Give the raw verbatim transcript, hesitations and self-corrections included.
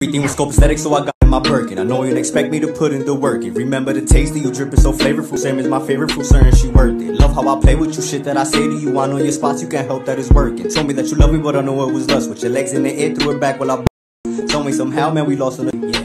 Everything was scope aesthetic, so I got in my Birkin. I know you didn't expect me to put in the work. And remember the taste of you dripping so flavorful. Same as my favorite fruit, sir, and she worth it. Love how I play with you, shit that I say to you. I know your spots, you can't help that it's working. Told me that you love me, but I know it was lust. With your legs in the air, threw it back while I. Told me somehow, man, we lost on the. Yeah.